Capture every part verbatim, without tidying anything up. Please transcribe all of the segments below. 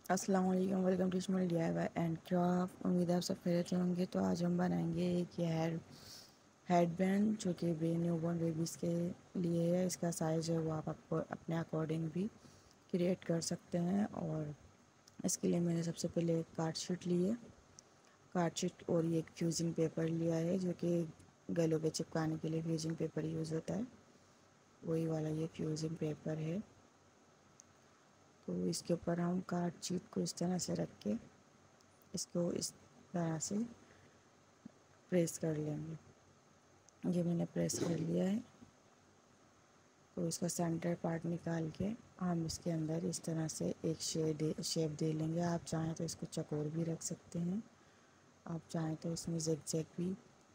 अस्सलाम वालेकुम, welcome to small D I Y and क्या आप उम्मीद है आप सब खैरियत से होंगे। तो आज हम बनाएंगे एक ये हेयर हेड बैंड जो कि बे न्यूबॉर्न बेबीज़ के लिए है। इसका साइज़ है वो आप आपको अपने अकॉर्डिंग भी क्रिएट कर सकते हैं। और इसके लिए मैंने सबसे पहले एक कार्ड शीट ली है, कार्ड शीट और ये एक फ्यूजिंग पेपर लिया है जो कि गलों पे चिपकाने के लिए फ्यूजिंग पेपर यूज़ होता है, वही वाला ये फ्यूजिंग पेपर है। तो इसके ऊपर हम कार्ड शीट को इस तरह से रख के इसको इस तरह से प्रेस कर लेंगे। ये मैंने प्रेस कर लिया है। तो इसका सेंटर पार्ट निकाल के हम इसके अंदर इस तरह से एक शेप दे शेप दे लेंगे। आप चाहें तो इसको चकोर भी रख सकते हैं, आप चाहें तो इसमें ज़िगज़ैग भी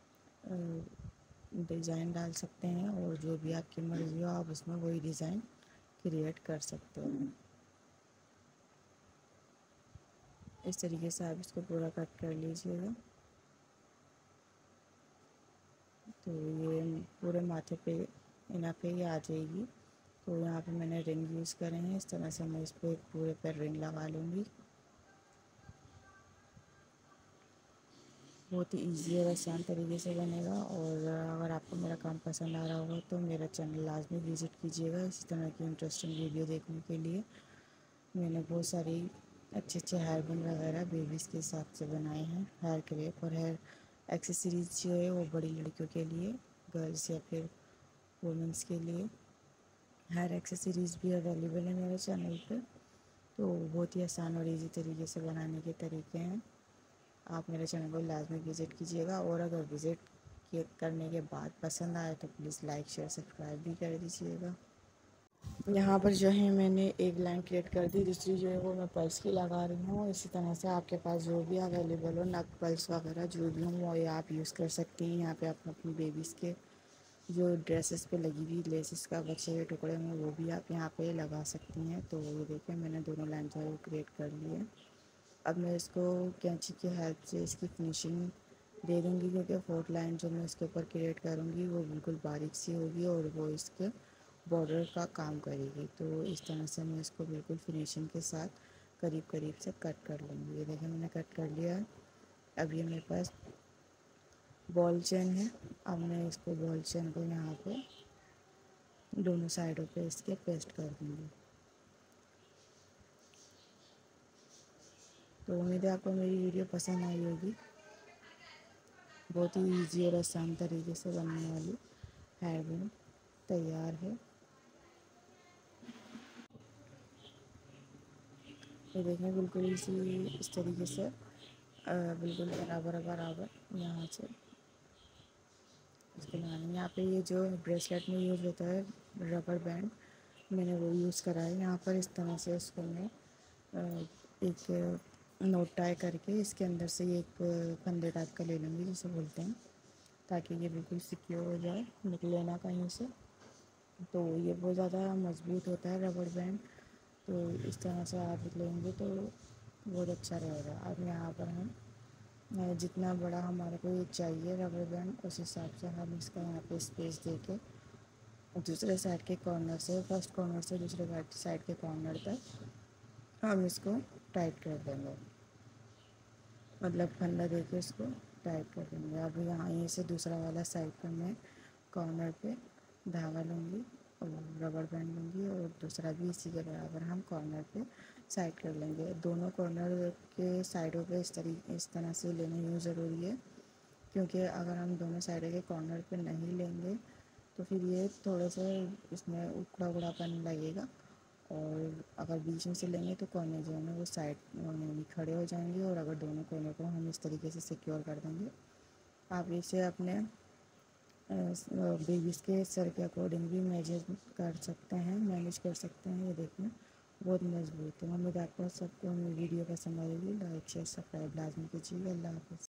डिज़ाइन डाल सकते हैं, और जो भी आपकी मर्ज़ी हो आप उसमें वही डिज़ाइन क्रिएट कर सकते हैं। इस तरीके से आप इसको पूरा कट कर लीजिएगा। तो ये पूरे माथे पे इना पे ही आ जाएगी। तो यहाँ पे मैंने रिंग यूज़ करे हैं, इस तरह से मैं इस पर पूरे पर रिंग लगा लूँगी। बहुत ही ईजी और आसान तरीके से बनेगा। और अगर आपको मेरा काम पसंद आ रहा होगा तो मेरा चैनल लाजमी विज़िट कीजिएगा इसी तरह की इंटरेस्टिंग वीडियो देखने के लिए। मैंने बहुत सारी अच्छे अच्छे हेयर बैंड वगैरह बेबीज़ के हिसाब से बनाए हैं। हेयर क्लिप और हेयर एक्सेसरीज जो है वो बड़ी लड़कियों के लिए, गर्ल्स या फिर वुमेंस के लिए हेयर एक्सेसरीज़ भी अवेलेबल है मेरे चैनल पे। तो बहुत ही आसान और इजी तरीके से बनाने के तरीके हैं। आप मेरे चैनल को लाजमी विज़िट कीजिएगा, और अगर विज़िट करने के बाद पसंद आए तो प्लीज़ लाइक शेयर सब्सक्राइब भी कर दीजिएगा। यहाँ पर जो है मैंने एक लाइन क्रिएट कर दी, दूसरी जो है वो मैं पल्स की लगा रही हूँ। इसी तरह से आपके पास जो भी अवेलेबल हो नग पल्स वगैरह जो भी हो वो आप यूज़ कर सकती हैं। यहाँ पे आप अपनी बेबीज़ के जो ड्रेसेस पे लगी हुई लेसेस का बचे हुए टुकड़े हैं वो भी आप यहाँ पे लगा सकती हैं। तो ये देखिए मैंने दोनों लाइन जो है वो क्रिएट कर ली है। अब मैं इसको कैंची की हेल्प से इसकी फिनिशिंग दे दूँगी, क्योंकि फोर्थ लाइन जो मैं इसके ऊपर क्रिएट करूँगी वो बिल्कुल बारीक सी होगी और वो इसके बॉर्डर का काम करेगी। तो इस तरह से मैं इसको बिल्कुल फिनिशिंग के साथ करीब करीब से कट कर लूँगी। ये देखिए मैंने कट कर लिया है। अब ये मेरे पास बॉल चेन है। अब मैं इसको बॉल चेन को यहाँ पे दोनों साइडों पे इसके पेस्ट कर दूँगी। तो उम्मीद है आपको मेरी वीडियो पसंद आई होगी। बहुत ही इजी और आसान तरीके से बनने वाली हेयर बैंड तैयार है। ये देखें बिल्कुल इसी इस तरीके से बिल्कुल बराबर बराबर यहाँ से इसको लगाना। यहाँ पे ये जो ब्रेसलेट में यूज़ होता है रबर बैंड, मैंने वो यूज़ करा है। यहाँ पर इस तरह से इसको मैं एक नोट टाई करके इसके अंदर से एक फंदे टाइप का ले लूँगी जिसे बोलते हैं, ताकि ये बिल्कुल सिक्योर हो जाए, निकले ना कहीं से। तो ये बहुत ज़्यादा मज़बूत होता है रबर बैंड, तो इस तरह से आप लेंगे तो बहुत अच्छा रहेगा। अब यहाँ पर हम जितना बड़ा हमारे को ये चाहिए रबर बैंड उस हिसाब से हम इसका यहाँ पे स्पेस दे के दूसरे साइड के कॉर्नर से, फर्स्ट कॉर्नर से दूसरे साइड के कॉर्नर तक हम इसको टाइट कर देंगे, मतलब फंदा दे के इसको टाइट कर देंगे। अब यहाँ यहीं से दूसरा वाला साइड पर मैं कॉर्नर पे धागा लूँगी और रबर बैंड लूँगी, और दूसरा भी इसी के बराबर हम कॉर्नर पे साइड कर लेंगे। दोनों कॉर्नर के साइडों पे इस तरीके इस तरह से लेना यूँ ज़रूरी है, क्योंकि अगर हम दोनों साइड के कॉर्नर पे नहीं लेंगे तो फिर ये थोड़ा सा इसमें उखड़ा उखड़ापन लगेगा, और अगर बीच में से लेंगे तो कोने जो है ना वो साइड में खड़े हो जाएंगे। और अगर दोनों कोने को हम इस तरीके से सिक्योर कर देंगे, आप इसे अपने बेबीज़ के सर के अकॉर्डिंग भी मेजर कर सकते हैं, मैनेज कर सकते हैं। ये देखिए बहुत मजबूत है। उम्मीद आपको सबको मेरी वीडियो पसंद आएगी। लाइक शेयर सब्सक्राइब लाजमी कीजिएगा। अल्लाह हाफ़िज़।